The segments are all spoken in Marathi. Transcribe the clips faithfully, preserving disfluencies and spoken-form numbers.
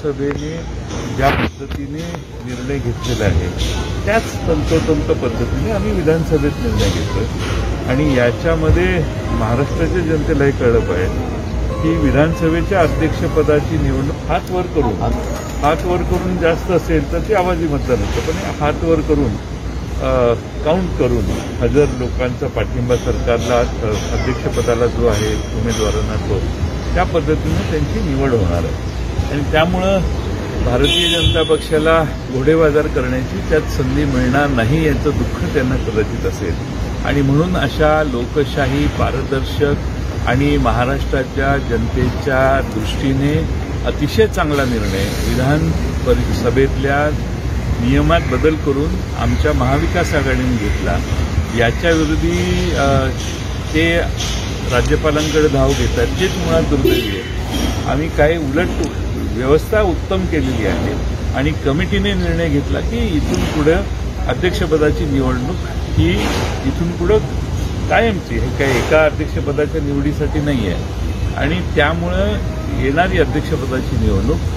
लोकसभेने ज्या पद्धतीने निर्णय घेतलेला आहे त्याच तंतोतंत पद्धतीने आम्ही विधानसभेत निर्णय घेतोय आणि याच्यामध्ये महाराष्ट्राच्या जनतेला हे कळलं पाहिजे की विधानसभेच्या अध्यक्षपदाची निवडणूक हात वर करून हात वर करून जास्त असेल तर ती आवाजी मतदान होतं, पण हात वर करून काउंट करून हजार लोकांचा पाठिंबा सरकारला अध्यक्षपदाला जो आहे उमेदवारांना तो त्या पद्धतीने त्यांची निवड होणार आहे आणि त्यामुळं भारतीय जनता पक्षाला घोडेबाजार करण्याची त्यात संधी मिळणार नाही याचं दुःख त्यांना कदाचित असेल आणि म्हणून अशा लोकशाही पारदर्शक आणि महाराष्ट्राच्या जनतेच्या दृष्टीने अतिशय चांगला निर्णय विधान परिसभेतल्या नियमात बदल करून आमच्या महाविकास आघाडीने घेतला। याच्या विरोधी ते राज्यपालांकडे धाव घेतात तेच मुळात दुर्दैवी आहे। आम्ही काही उलट व्यवस्था उत्तम केलेली आहे आणि कमिटीने निर्णय घेतला की इथून पुढे अध्यक्षपदाची निवडणूक ही इथून पुढे कायमची हे काही एका अध्यक्षपदाच्या निवडीसाठी नाही आहे आणि त्यामुळं येणारी अध्यक्षपदाची निवडणूक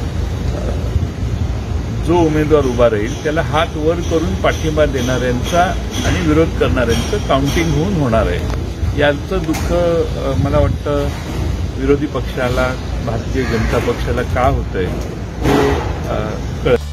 जो उमेदवार उभा राहील त्याला हात वर करून पाठिंबा देणाऱ्यांचा आणि विरोध करणाऱ्यांचं काउंटिंग होऊन होणार आहे। याचं दुःख मला वाटतं विरोधी पक्षाला भारतीय जनता पक्षाला का होतंय हे कळत